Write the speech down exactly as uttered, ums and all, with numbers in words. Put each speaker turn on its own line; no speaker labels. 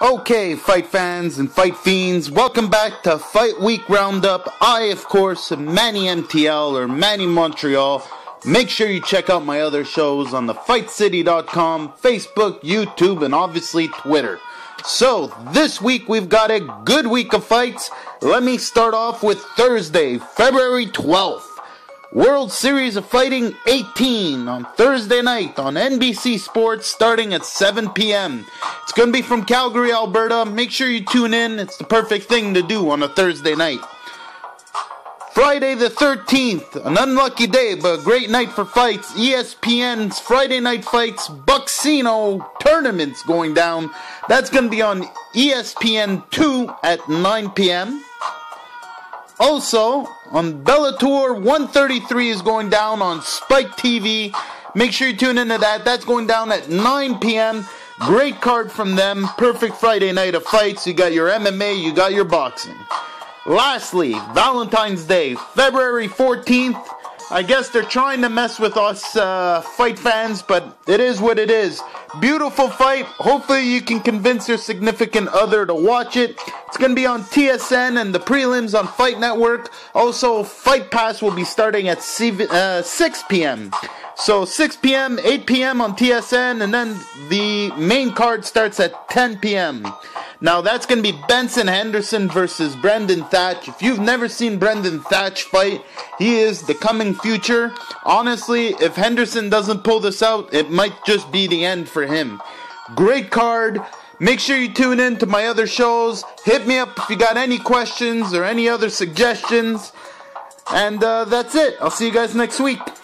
Okay, fight fans and fight fiends, welcome back to Fight Week Roundup. I, of course, am Manny M T L or Manny Montreal. Make sure you check out my other shows on the fight city dot com, Facebook, YouTube, and obviously Twitter. So, this week we've got a good week of fights. Let me start off with Thursday, February twelfth. World Series of Fighting eighteen on Thursday night on N B C Sports starting at seven p.m. It's going to be from Calgary, Alberta. Make sure you tune in. It's the perfect thing to do on a Thursday night. Friday the thirteenth, an unlucky day, but a great night for fights. E S P N's Friday Night Fights Bucksino Tournament's going down. That's going to be on E S P N two at nine p.m. Also, on Bellator one thirty-three is going down on Spike T V. Make sure you tune into that. That's going down at nine p.m. Great card from them. Perfect Friday night of fights. You got your M M A, you got your boxing. Lastly, Valentine's Day, February fourteenth. I guess they're trying to mess with us uh, fight fans, but it is what it is. Beautiful fight. Hopefully you can convince your significant other to watch it. It's going to be on T S N and the prelims on Fight Network. Also, Fight Pass will be starting at six p.m. So six p.m., eight p.m. on T S N, and then the main card starts at ten p.m. Now that's going to be Benson Henderson versus Brendan Thatch. If you've never seen Brendan Thatch fight, he is the coming future. Honestly, if Henderson doesn't pull this out, it might just be the end for him. Great card. Make sure you tune in to my other shows. Hit me up if you got any questions or any other suggestions. And uh, that's it. I'll see you guys next week.